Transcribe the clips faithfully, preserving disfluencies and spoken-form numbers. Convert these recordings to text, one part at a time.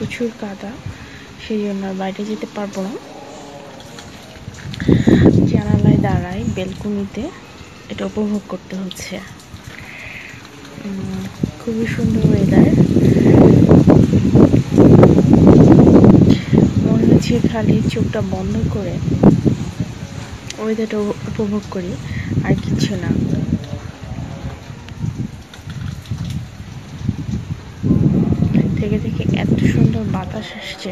প্রচুর কাদা, সেই জন্য বাইরে যেতে পারবো না। জানালায় দাঁড়াই বেলকুনিতে, এটা উপভোগ করতে হচ্ছে। খুবই সুন্দর ওয়েদার, মনে হচ্ছে খালি চোখটা বন্ধ করে ওয়েদারটা উপভোগ করি, আর কিছু না। থেকে থেকে এত সুন্দর বাতাস আসছে,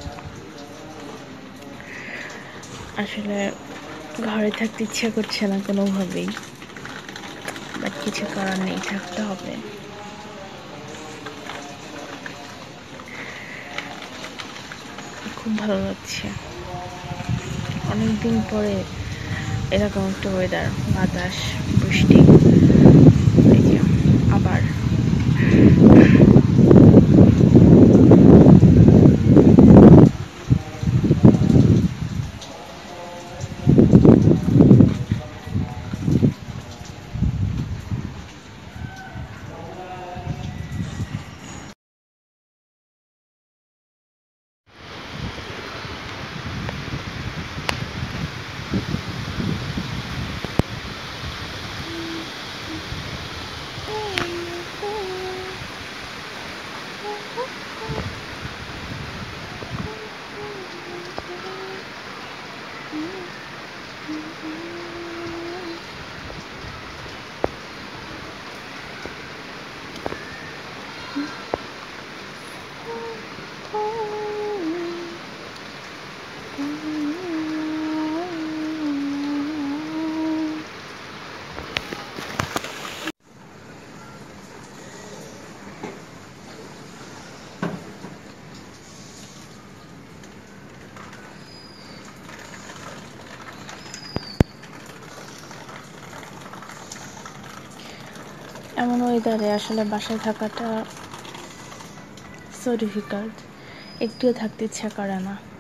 আসলে ঘরে থাকতে ইচ্ছা করছে না কোনোভাবেই, বাট কিছু করার নেই, থাকতে হবে। খুব ভালো লাগছে, অনেকদিন পরে এরকম একটা ওয়েদার, বাতাস, বৃষ্টি। এই যে আবার এমন ওয়েদারে আসলে বাসায় থাকাটা সো ডিফিকাল্ট, একটুও থাকতে ইচ্ছা করে না।